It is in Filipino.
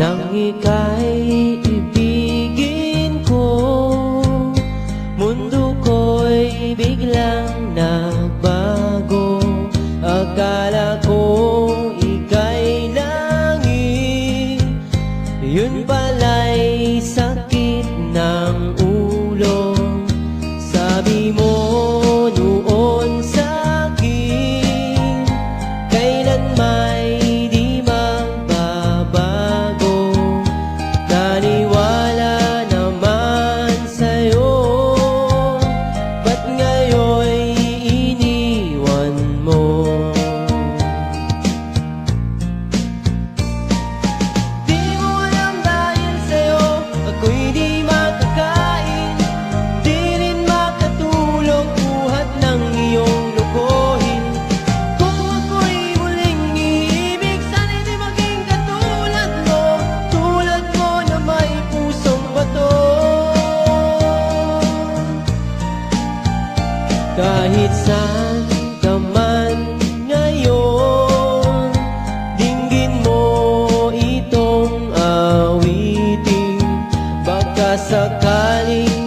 nang ika'y ibigin ko. Mundo ko'y biglang nagbago. Akala ko ika'y langit, yun pala'y sakit ng ulo. Sabi mo noon sa'kin, kailan may di magbabago. Naniwala naman sa'yo, ba't ngayon'y iniwan mo? Di mo alam dahil sa'yo ako'y di makakain, di rin makatulog buhat ng iyong lokohin. Kung ako'y muling iibig, sana'y di maging katulad mo, tulad mo na may pusong bato. Kahit saan ka man ngayon, dinggin mo itong awitin. Baka sakaling